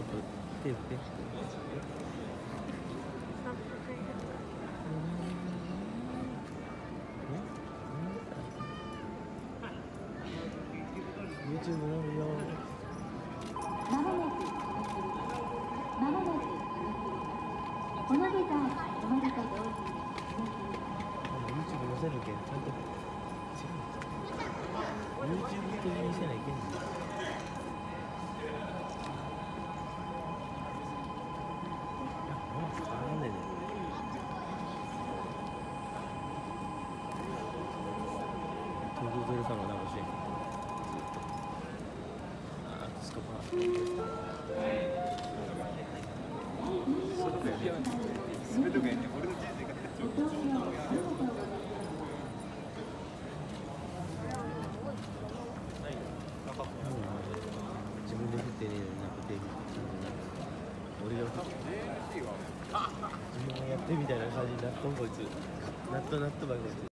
ップ手振って。YouTube 飲むよ。 まもなくお鍋が終わると同時に YouTube 載せるけんちゃんと違う。YouTube 的にせないけんね。なんでね。トゥードゥさんもなんかしてん。あー、スコパー。そうだよね。全てがね、俺の人生がご投票ありがとうございます。 自分で振ってねえのになくて、俺が振って自分がやってみたいな感じになっとんこいつ。なっとばこいつ。